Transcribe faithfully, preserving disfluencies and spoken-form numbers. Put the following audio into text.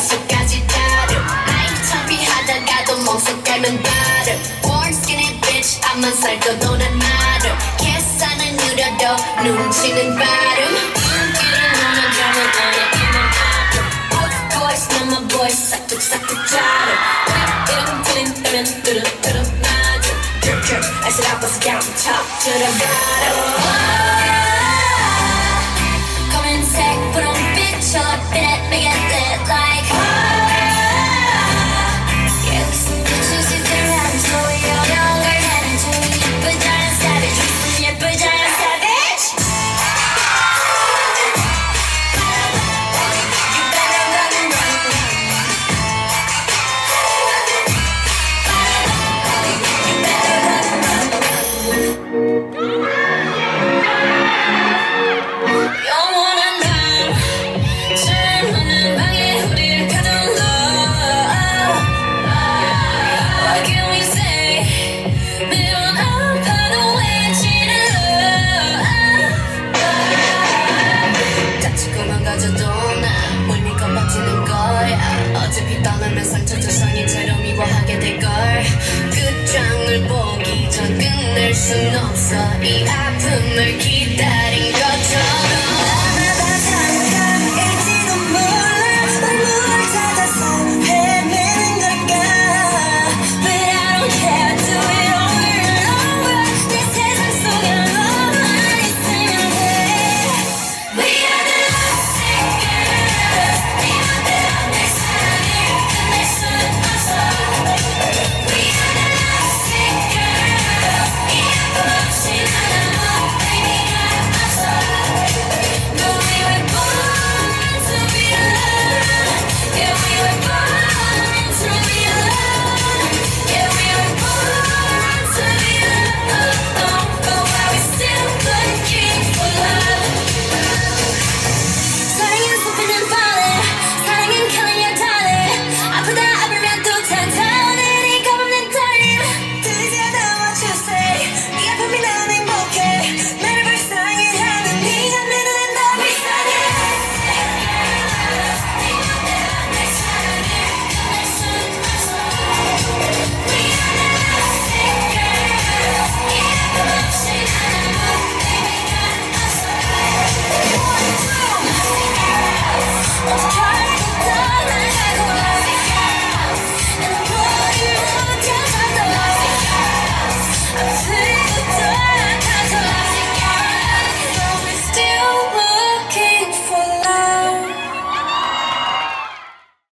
뼛속까지 다름 아이 창피하다가도 몸속 깔면 다름 Born skinny bitch 앞만 살도 너는 마름 계산을 느려도 눈치는 빠름 인기를 오는 점은 안에 있는 아름 Of course 넌 my boy 싹둑싹둑 자름 이름 틀린다면 뚜루뚜루 맞음 Drip drip I said I was down from top to the bottom 검은색 분홍빛처럼 빛 make it lit like Yeah we some bitches if they're having slow younger heading to 예쁘지 않은 savage we some 예쁘지 않은 savage You better run run run You better run run run 영원한 밤 사람 없는 방에 우릴 가둬놓아 What can we say 미운 아파도 외치는 love 다치고만 가져도 난 뭘 믿고 버티는 거야 어차피 떠나면 상처 조성인 채로 미워하게 될걸 끝장을 보기 전 끝낼 순 없어 이 아픔을 기다리